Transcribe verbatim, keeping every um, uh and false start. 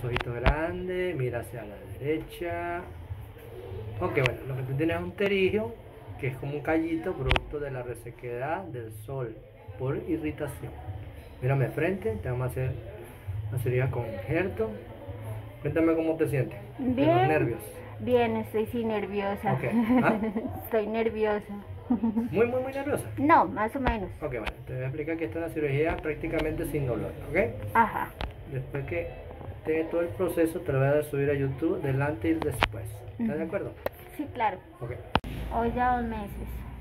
ojitos grandes, mira hacia la derecha. Ok, bueno, lo que tú tienes es un pterigio, que es como un callito producto de la resequedad del sol por irritación. Mírame de frente, te vamos a hacer una cirugía con injerto. Cuéntame cómo te sientes. Bien. De los nervios. Bien, estoy sí nerviosa. Ok. ¿Ah? Estoy nerviosa. Muy, muy, muy nerviosa. No, más o menos. Ok, bueno, te voy a explicar que esta es una cirugía prácticamente sin dolor, ¿ok? Ajá. Después que tenga todo el proceso, te lo voy a subir a YouTube delante y después. ¿Estás de acuerdo? Sí, claro. Ok. Hoy ya dos meses.